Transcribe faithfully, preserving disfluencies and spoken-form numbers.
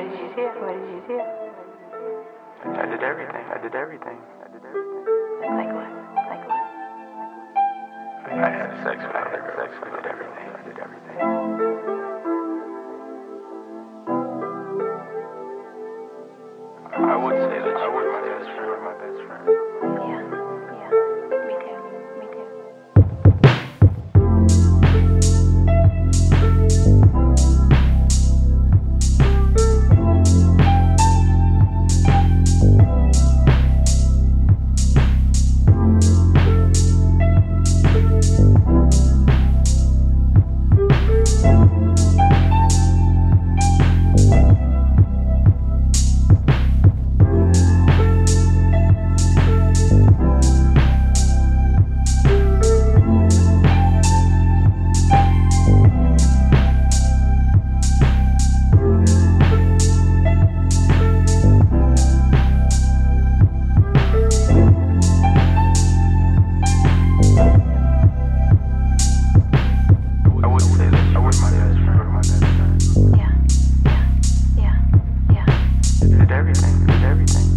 What did you do? What did you do? I did everything. I did everything. I did everything. Like what? Like what? I had sex with other girls. I did everything. I did everything. I would say that you were my best friend. My best friend. Yeah, yeah. Me too. Me too. Everything, did everything.